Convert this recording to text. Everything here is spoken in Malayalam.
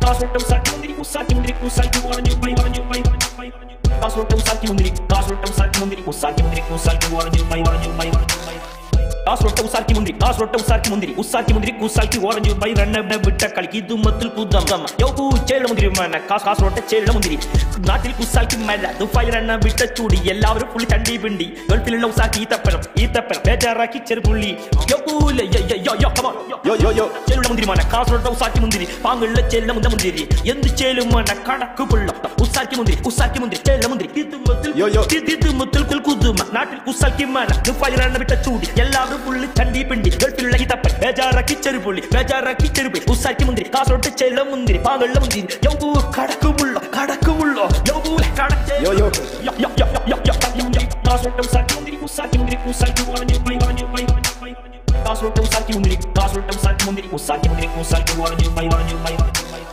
കാസർഗോഡ് ഉസാക്കി മുന്തിരി ഉസാക്കി മുന്തിരി ഉസാക്കി orange pie orange pie orange pie Kasaragod ഉസാക്കി മുന്തിരി കാസർഗോഡ് ഉസാക്കി മുന്തിരി ഉസാക്കി മുന്തിരി ഉസാക്കി orange pie orange pie orange pie Kasaragod ഉസാക്കി മുന്തിരി കാസർഗോഡ് ഉസാക്കി മുന്തിരി ഉസാക്കി മുന്തിരി ഉസാക്കി ഓറഞ്ച് പൈ റണ്ണ വിട്ട കളിക്ക് ഇതുമത്തിൽ കുദം യോ ചേല മുന്തിരി മന കാസർഗോഡ് ചേല മുന്തിരി നാട്ടിൽ ഉസാക്കി മല ദുബായ് റണ്ണ വിട്ട ചൂടി എല്ലാവരും പുള്ളി ചണ്ടി പിണ്ടി ഗൾഫിലുള്ള ഉസാക്കി ഈത്തപ്പനം ബേജാറാക്കി ചെറുപുള്ളി യോ യോ യോ കമോൺ യോ യോ യോ ചേലുള്ള മുന്തിരി മന കാസർഗോഡ് ഉസാക്കി മുന്തിരി പാങ്ങുള്ള ചേല മുന്തിരി എന്ത് ചേലും മന കടക്ക് പുള്ള ഉസാക്കി മുന്തിരി ചേല മുന്തിരി ഇതുമത്തിൽ കുദുമ നാട്ടിൽ ഉസാക്കി മല ദുബായ് റണ്ണ വിട്ട ചൂടി എല്ലാവരും പുള്ളി ചണ്ടി പിണ്ടി ഗൾഫിലുള്ള ഈത്തപ്പൻ ബേജാറാക്കി ചെറുപുള്ളി ഉസാക്കി മുന്തിരി കാസർഗോഡ് ചേല മുന്തിരി പാങ്ങുള്ള മുന്തിരി യോ കടക്കുമുള്ള യോ കടക്ക് യോ യോ കാസർഗോഡ് ഉസാക്കി മുന്തിരി ഉസാക്കി orange pie orange pie Kasaragod ഉസാക്കി മുന്തിരി ഉസാക്കി മുന്തിരി ഉസാക്കി ഓറഞ്ച് പൈ ഓറഞ്ച് പൈ